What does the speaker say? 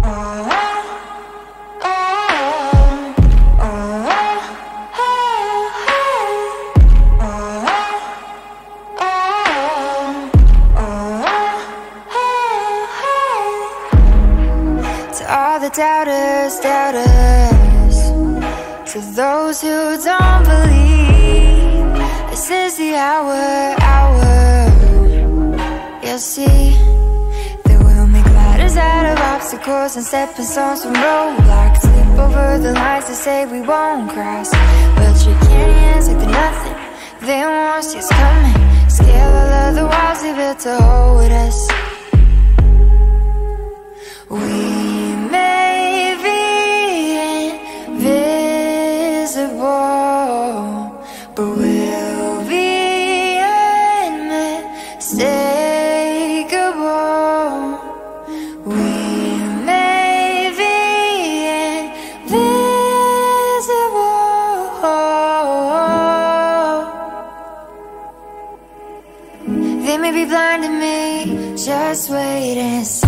Doubters, doubters, to those who don't believe, this is the hour. You'll see that we'll make ladders out of obstacles and stepping stones from roadblocks. Leap over the lines to say we won't cross, but your canyons like they're nothing. They won't see us coming. Scale all of the walls we built to hold us. We may be invisible, but we'll be unmistakable. We may be invisible. They may be blind to me, just wait and see.